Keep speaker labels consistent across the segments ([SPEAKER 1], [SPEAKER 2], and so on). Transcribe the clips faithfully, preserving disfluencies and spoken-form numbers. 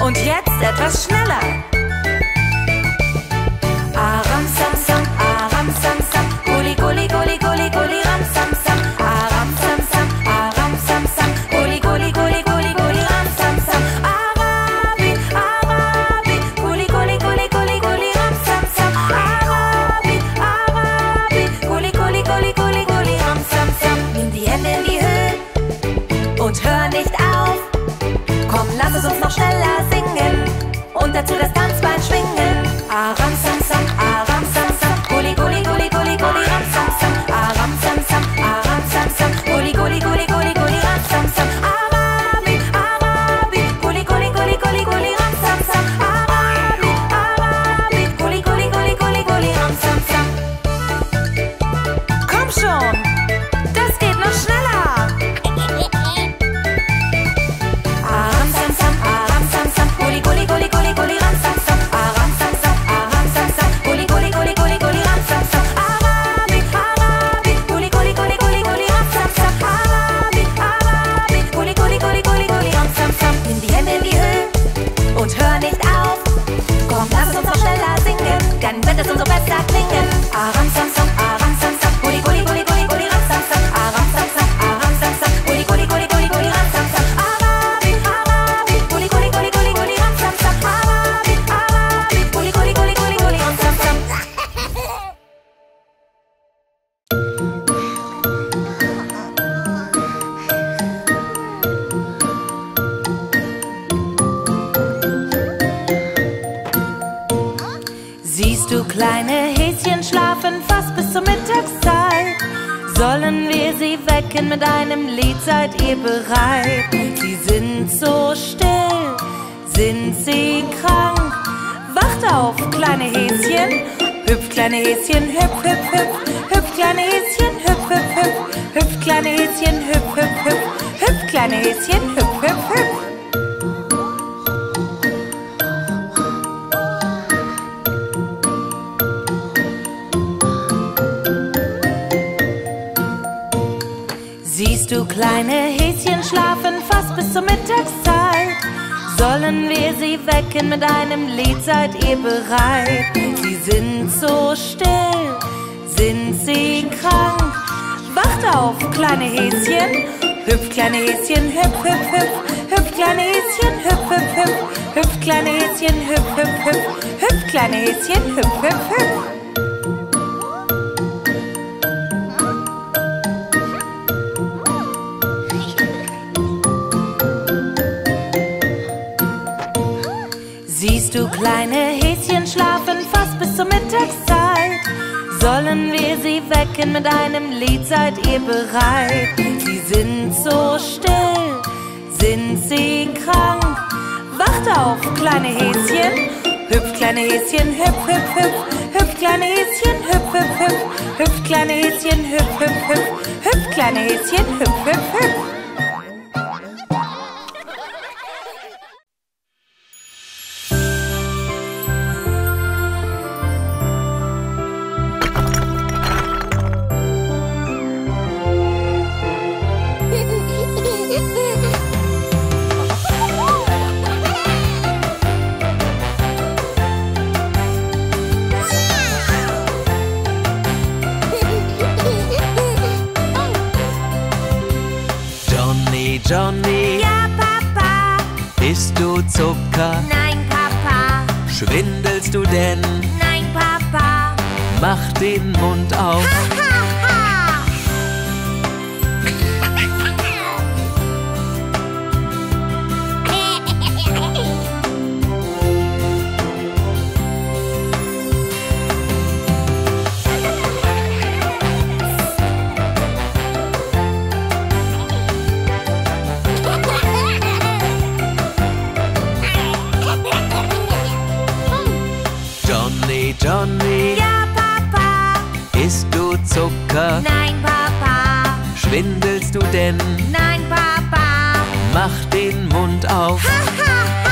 [SPEAKER 1] Und jetzt etwas schneller. Aram sam sam, aram sam sam, guli guli guli guli guli ram sam sam. Aram sam sam, aram sam sam, guli guli guli guli guli ram sam sam. Arabi, Arabi, guli guli guli guli guli ram sam sam. Arabi, Arabi, guli guli guli guli guli ram sam sam. Nimm die Hände in die Höhe und hör nicht auf. Komm, lass es uns noch schneller singen und dazu das Tanzbein schwingen. Aram sam sam, aram sam sam, guli guli guli guli guli ram sam sam. Aram sam sam, aram sam sam, guli guli guli guli guli ram sam sam. Arabi, Arabi, guli guli guli guli guli ram sam sam. Arabi, Arabi, guli guli guli guli guli ram sam sam. Komm schon, das geht noch schneller. Aram sam sam, aram sam sam, guli guli guli guli guli ram sam sam. Aram sam sam, aram sam sam, guli guli guli guli guli ram sam sam. Arabi, Arabi, guli guli guli guli guli ram sam sam. Arabi, Arabi, guli guli guli guli guli ram sam sam. Nimm die Hände in die Höhe und hör nicht auf. Komm, lass es uns noch schneller singen, dann wird es umso besser klingen. Aram sam sam, aram sam sam, guli guli guli guli guli ram sam sam. Aram sam sam, aram sam sam, guli guli guli guli guli ram sam sam. Arabi, Arabi, guli guli guli guli guli ram sam sam. Arabi, Arabi, guli guli guli guli guli ram sam sam. Siehst du kleine Häschen schlafen fast bis zur Mittagszeit? Sollen wir sie wecken mit einem Lied, seid ihr bereit? Sie sind so still, sind sie krank? Wacht auf, kleine Häschen, hüpf, kleine Häschen, hüpf, hüpf, hüpf. Hüpf, kleine Häschen, hüpf, hüpf, hüpf. Hüpf, kleine Häschen, hüpf, hüpf, hüpf. Hüpf, kleine Häschen, hüpf, hüpf, hüpf. Siehst du kleine Häschen schlafen fast bis zur Mittagszeit? Sollen wir sie wecken mit einem Lied, seid ihr bereit? Sie sind so still, sind sie krank? Wacht auf, kleine Häschen, hüpf, kleine Häschen, hüpf, hüpf, hüpf. Hüpf, kleine Häschen, hüpf, hüpf, hüpf. Hüpf, kleine Häschen, hüpf, hüpf, hüpf. Hüpf, kleine Häschen, hüpf, hüpf, hüpf. Siehst du kleine Häschen schlafen fast bis zur Mittagszeit? Sollen wir sie wecken mit einem Lied, seid ihr bereit? Sie sind so still, sind sie krank? Wacht auf, kleine Häschen, hüpf, kleine Häschen, hüpf, hüpf, hüpf. Hüpf, kleine Häschen, hüpf, hüpf, hüpf. Hüpf, kleine Häschen, hüpf, hüpf, hüpf. Hüpf, kleine Häschen, hüpf, hüpf, hüpf.
[SPEAKER 2] Johnny,
[SPEAKER 1] Ja, Papa.
[SPEAKER 2] isst du Zucker?
[SPEAKER 1] Nein, Papa.
[SPEAKER 2] Schwindelst du denn?
[SPEAKER 1] Nein, Papa.
[SPEAKER 2] Mach den Mund auf.
[SPEAKER 1] Ha, ha, ha.
[SPEAKER 2] Johnny, Johnny,
[SPEAKER 1] Ja, Papa.
[SPEAKER 2] isst du Zucker?
[SPEAKER 1] Nein, Papa.
[SPEAKER 2] Schwindelst du denn?
[SPEAKER 1] Nein, Papa.
[SPEAKER 2] Mach den Mund auf.
[SPEAKER 1] Ha, ha, ha.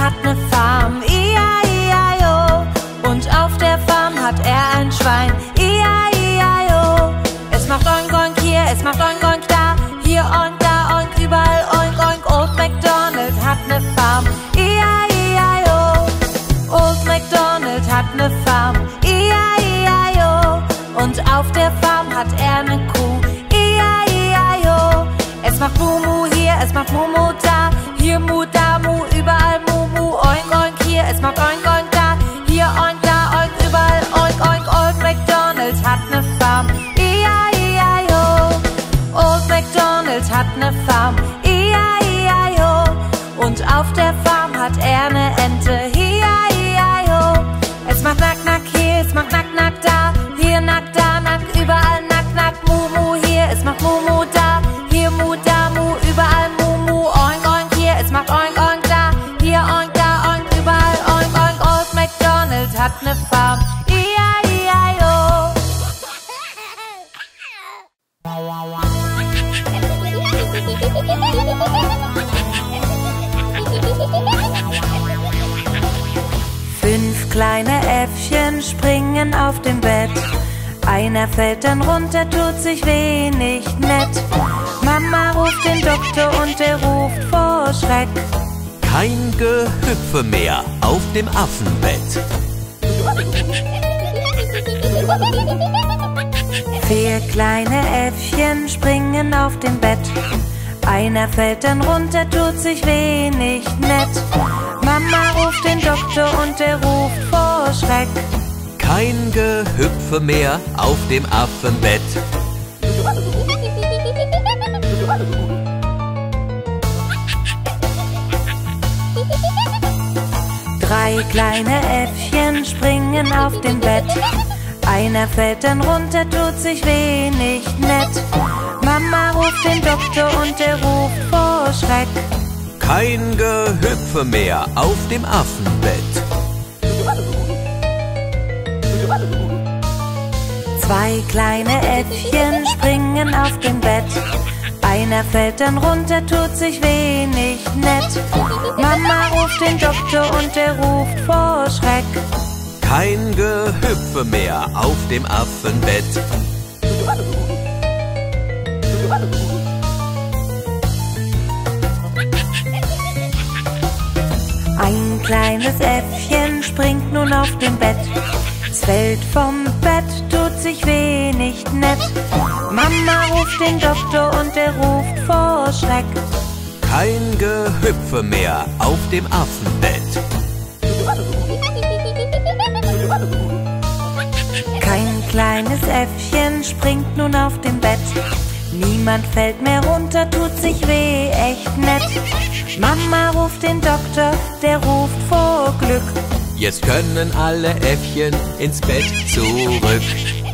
[SPEAKER 1] hat ne Farm, I A I A O. Und auf der Farm hat er ein Schwein, I A I A O. Es macht oink oink hier, es macht oink oink da, hier oink, da oink, überall oink oink. Old MacDonald hat ne Farm, I A I A O. Old MacDonald hat ne Farm, I A I A O. Und auf der Farm hat er ne Kuh, I A I A O. Es macht Mumu hier, es macht Mumu da, hier Mu, da Mu, überall Mumu. Oink oink hier, es macht oink oink da, hier oink, da oink, überall oink oink. Old MacDonald hat ne Farm, I A I A O. Old MacDonald hat ne Farm, I A I A O. Und auf der Farm hat er ne Ente, I A I A O. Es macht nack nack hier, es macht nack nack da, hier nack, da nack, überall nack nack. Mumu hier, es macht Mumu da, hier Mu, da Mu, überall Mumu. Oink oink hier, es macht oink oink da, hier oink, da oink, überall oink oink. Old MacDonald hat ne Farm, I A I A O. Fünf kleine Äffchen springen auf dem Bett. Einer fällt dann runter, tut sich weh, nicht nett. Mama ruft den Doktor und der ruft vor Schreck:
[SPEAKER 2] Kein Gehüpfe mehr auf dem Affenbett.
[SPEAKER 1] Vier kleine Äffchen springen auf dem Bett. Einer fällt dann runter, tut sich weh, nicht nett. Mama ruft den Doktor und der ruft vor Schreck:
[SPEAKER 2] Kein Gehüpfe mehr auf dem Affenbett.
[SPEAKER 1] Drei kleine Äffchen springen auf dem Bett. Einer fällt dann runter, tut sich weh, nicht nett. Mama ruft den Doktor und der ruft vor Schreck:
[SPEAKER 2] Kein Gehüpfe mehr auf dem Affenbett.
[SPEAKER 1] Zwei kleine Äffchen springen auf dem Bett. Einer fällt dann runter, tut sich weh, nicht nett. Mama ruft den Doktor und der ruft vor Schreck:
[SPEAKER 2] Kein Gehüpfe mehr auf dem Affenbett.
[SPEAKER 1] Ein kleines Äffchen springt nun auf dem Bett. Es fällt vom Bett, tut sich weh, nicht nett. Mama ruft den Doktor und der ruft vor Schreck:
[SPEAKER 2] Kein Gehüpfe mehr auf dem Affenbett.
[SPEAKER 1] Kein kleines Äffchen springt nun auf dem Bett. Niemand fällt mehr runter, tut sich weh, echt nett. Mama ruft den Doktor, der ruft vor Glück:
[SPEAKER 2] Jetzt können alle Äffchen ins Bett zurück.